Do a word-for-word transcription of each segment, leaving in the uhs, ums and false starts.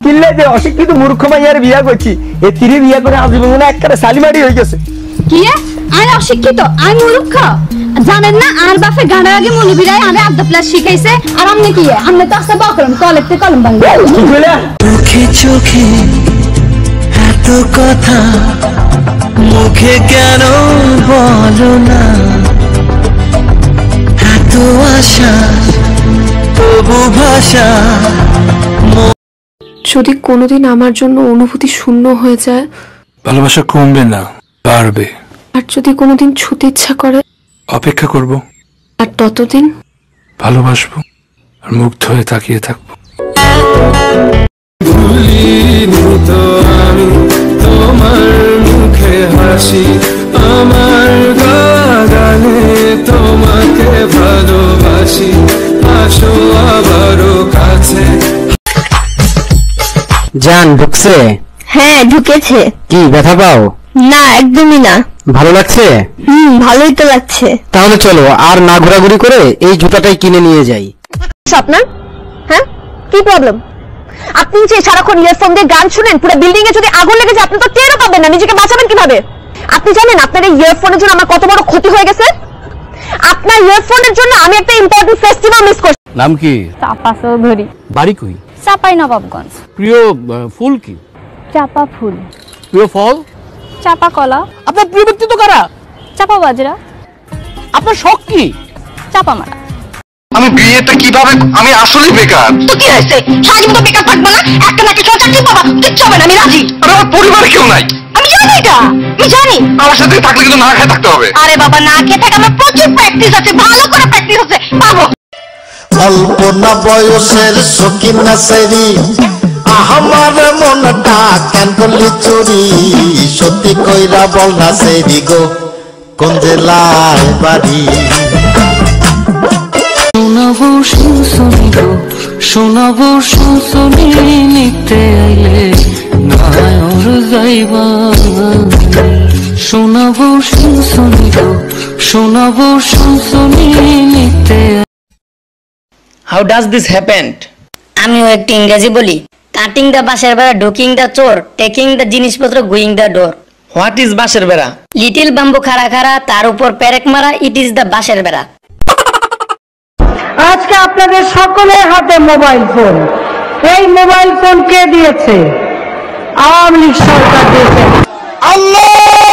কিল্লে যে অশিক্ষিত মূর্খ মাইয়ার বিয়া করছি এ তিরি বিয়া করে আজীবন না একবারে সালিমারি হয়ে গেছে। কি আমি অশিক্ষিত আমি মূর্খ জানেন না আর বাপে গানের আগে মৌলবীরাই আমি আধা প্লাস শিখাইছে আর আপনি কি আপনি তো আসতে বকরম কলেজে কলম ভাঙবে কি কইলা চোখে চোখে এত কথা মুখে কেন বলো না এত আশা তবু ভাষা। যদি কোনোদিন আমার জন্য অনুভূতি শূন্য হয়ে যায় ভালোবাসা কমবে না বাড়বে। আর যদি কোনোদিন ছুতে ইচ্ছা করে অপেক্ষা করব আর ততদিন ভালোবাসবো আর মুগ্ধ হয়ে তাকিয়ে থাকবো। আমি তোমার মুখে হাসি আমার গানে তোমাকে ভালোবাসি আসো আবারও কাছে। জান ঢুকছে? হ্যাঁ ঢুকেছে। কি ব্যথা পাও? না একদমই না। ভালো লাগছে? হুম ভালোই তো লাগছে। তাহলে চলো আর না ঘোরাঘুরি করে এই জুতাটাই কিনে নিয়ে যাই। আপনার হ্যাঁ কি প্রবলেম? আপনি যে সারাক্ষণ ইয়ারফোন দিয়ে গান শুনেন পুরো বিল্ডিং এ যদি আগুন লেগে যায় আপনি তো টেরও পাবেন না, নিজেকে বাঁচাবেন কিভাবে? আপনি জানেন আপনার এই ইয়ারফোনের জন্য আমার কত বড় ক্ষতি হয়ে গেছে? আপনার ইয়ারফোনের জন্য আমি একটা ইম্পর্টেন্ট ফেস্টিভ্যাল মিস করছি। নাম কি? চাপা চৌধুরী। বাড়ি কই? চাপাই নবাবগঞ্জ। প্রিয় ফুল কি? চাপা ফুল। প্রিয় ফল? চাপা কলা। আপনার প্রিয় ব্যক্তি তো কারা? চাপা বাজরা। আপনার শখ কি? চাপা মারা। আমি বিয়েটা কিভাবে আমি আসলে বেকার। তো কি হয়েছে? সারাজীবন তো বেকার থাকবো না? একটা নাকি ছ চাকরি পাবা কিচ্ছু হবে না, আমি রাজি। আর আমার পরিবারে কেউ নাই। আমি জানি এটা, আমি জানি। আমার সাথে থাকলে কিন্তু না খেয়ে থাকতে হবে। আরে বাবা না খেয়ে থাকা আমার প্রচুর প্র্যাকটিস আছে, ভালো করে প্র্যাকটিস আছে, পাবো। অল্প না বয়সের সকিন নাসেরি আমার মনটা কেন করলি চুরি সত্যি কইরা বল না সেরি গো কোন জেলায় বাড়ি। শোনাবো শুনশুনি গো শোনাবো শুনশুনি নিতে আইলে নায়র যাইবা শোনাবো শুনশুনি গো শোনাবো শুনশুনি নিতে। How does this happen? আমিও একটু ইংরেজি বলি। কাটিং দা বাঁশের বেড়া, ঢুকিং দা চোর, টেকিং দা জিনিসপত্র, going the door. What is বাঁশের বেড়া? লিটিল বাম্বু খাড়া খাড়া, তার উপর পেরেক মারা, ইট ইজ দা বাঁশের বেড়া। আজকে আপনাদের সকলের হাতে মোবাইল ফোন। এই মোবাইল ফোন কে দিয়েছে? আওয়ামী লীগ সরকার দিয়েছে। আল্লাহ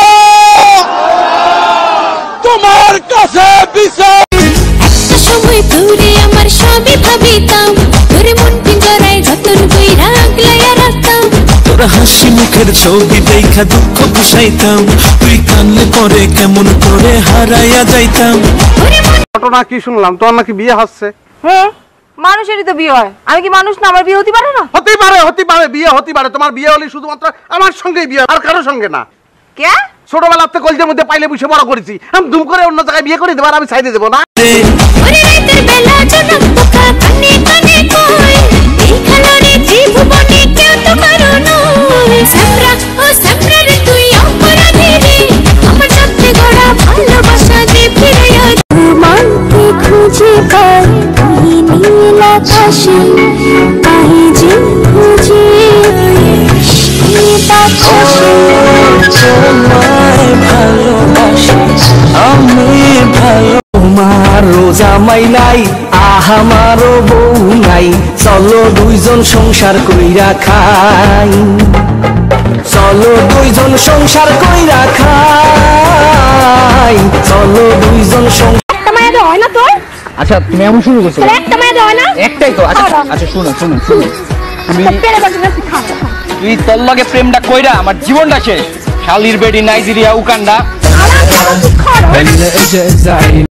তোমার কাছে বিচার। একটা সময় তোরে আমার সবই ভাবিতাম, তোরে মন পিঞ্জরায় যতন কইরা আগলাইয়া রাখতাম। তোরা হাসি মুখের ছবি দেখা দুঃখ বুঝাইতাম, তুই কানলে পরে কেমন করে হারাইয়া যাইতাম। ঘটনা কি শুনলাম তোর নাকি বিয়ে হচ্ছে? হ্যাঁ মানুষেরই তো বিয়ে হয়, আমি কি মানুষ না? আমার বিয়ে হতে পারে না? হতে পারে হতে পারে বিয়ে হতে পারে। তোমার বিয়ে হলে শুধুমাত্র আমার সঙ্গেই বিয়ে, আর কারোর সঙ্গে না। কে? ছোটবেলাতে কলেজের মধ্যে পাইলে বসে বড় করেছি, আমি দুম করে অন্য জায়গায় বিয়ে করে দেবো আর আমি ছাইড়ে দেবো না। ওরে রাতের বেলা জনক পোকা কানে কানে কই, এই খালরে জীবনে কেউ তো কারো নয়। সামরা ও সামরা রে তুই অপরাধী রে, আমার সাথে গড়া ভালোবাসা দে ফিরাইয়া। তোমাকে খুঁজে পাই এই নীল আকাশে, তাই যে খুঁজে এই বাতাসে। তোমায় ভালোবাসি আমি ভালো, তোমার জামাই নাই আহামারও বউ নাই, চলো দুইজন সংসার কইরা খাই, চলো দুইজন সংসার কইরা খাই, চলো দুইজন সংসার। একটা মায়া দেওয়া হয় না তোর? আচ্ছা তুমি এমন শুরু করছো? একটা মায়া দেওয়া হয় না? একটাই তো। আচ্ছা আচ্ছা শোনো শোনো শোনো, তুমি তুই তোর লগে প্রেমটা কইরা আমার জীবনটা শেষ। শালির বেডি নাইজেরিয়া উকান্ডা।